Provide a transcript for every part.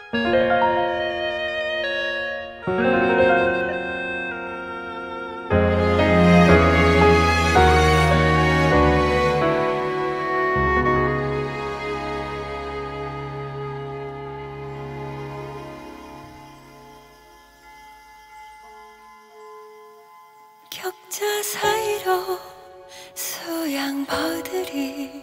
격자 사이로 수양버들이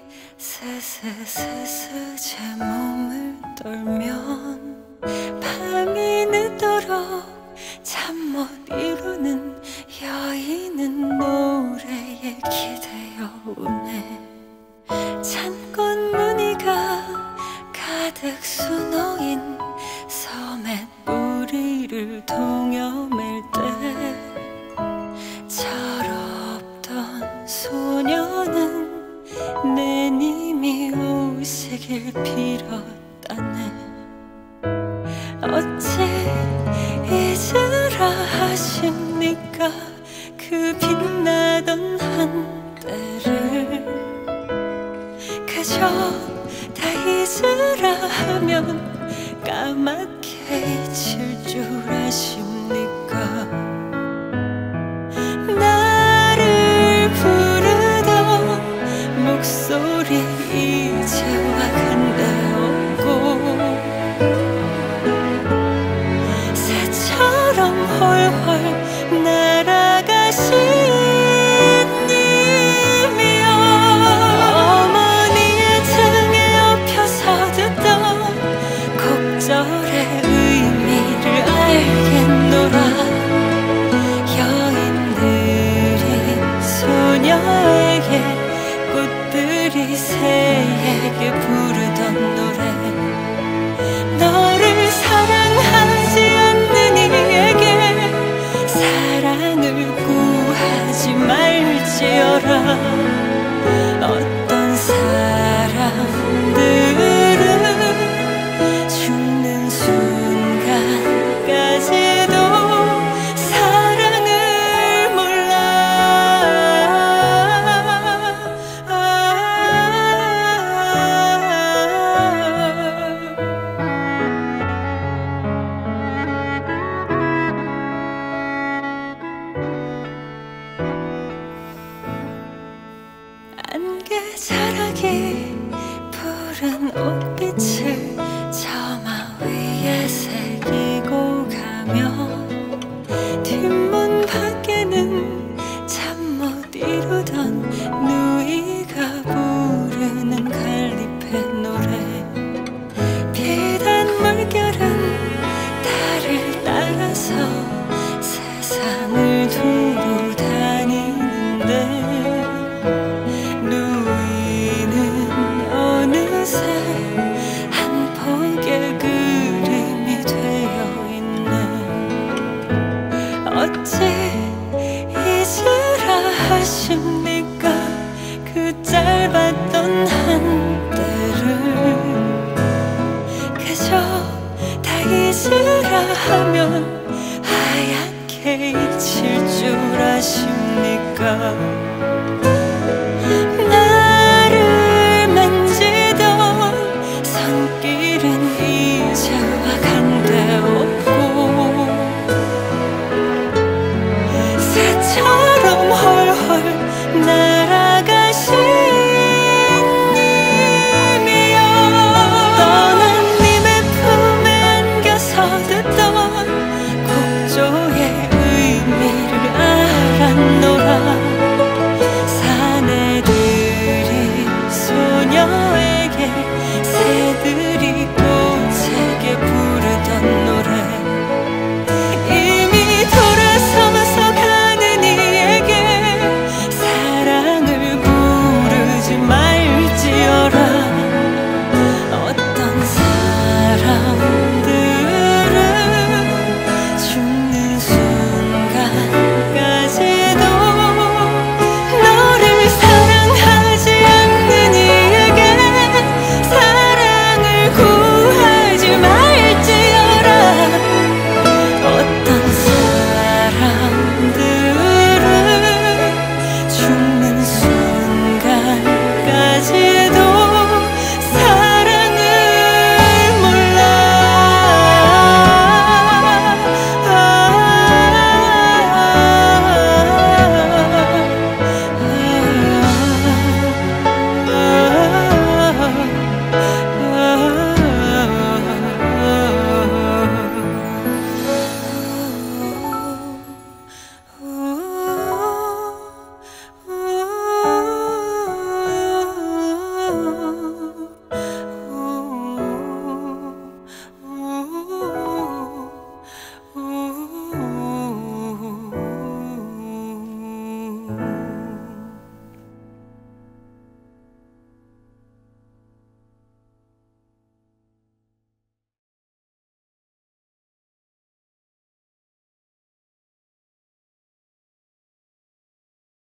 스스스스 제 몸을 떨면 밤이 늦도록 잠 못 이루는 여인은 노래에 기대어 우네. 창꽃 무늬가 가득 수놓인 섬의 뿌리를 동여맬 때 철없던 소녀는 내 님이 오시길 빌었다네. 어찌 잊으라 하십니까 그 빛나던 한때를. 그저 다 잊으라 하면 까맣게 잊힐 줄 아십니까. 나를 부르던 목소리 이제와 간다없고 새처럼 홀홀 날아가신 님이여. 어머니의 등에 엎혀서 듣던 곡절의 의미를 알겠노라. 소녀에게 꽃들이 새에게 부르던 노래. 너를 사랑하지 않는 이에게 사랑을 구하지 말지어라. 어떤 사람들은 죽는 순간까지도 안개 자락이 푸른 옷빛을 처마 위에 새기고 가면 뒷문 밖에는 잠 못 이루던 누이가 부르는 갈리페 노래. 비단 물결은 달을 따라서 세상을 두루 다니는데 한 폭의 그림이 되어 있네. 어찌 잊으라 하십니까 그 짧았던 한때를. 그저 다 잊으라 하면 하얗게 잊힐 줄 아십니까.